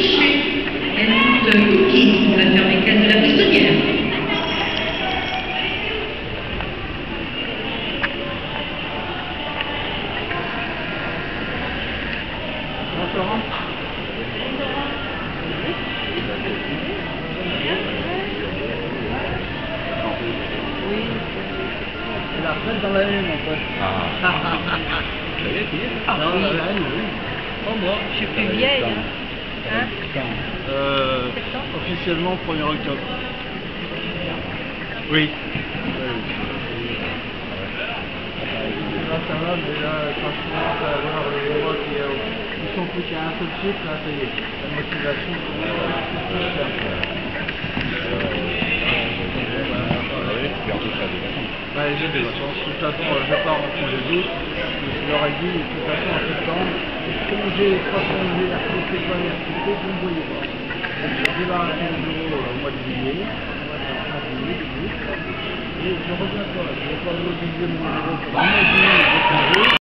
coucher. Elle porte Cookie, la sœur mécanique de la prisonnière. La retraite dans la haine, en fait. Ah oui. La haine, oui. Oh moi, Je suis plus vieille, hein. Hein? Officiellement 1er octobre. Oui. Ça va, mais là, quand je commence à voir les voix qui sont plus qu'à un seul chiffre, là, ça y est. La motivation, bah, j'ai des vacances. De toute façon, je pars en congé d'août. Je leur ai dit, de toute façon, en septembre, congé, 3 congés, RTT, pas RTT, vous ne voyez pas. Donc, je débarrasse mon bureau au mois de juillet, fin juillet, début août, et je reviens pas. Je vais pas mobiliser mon bureau pour le mois de juillet,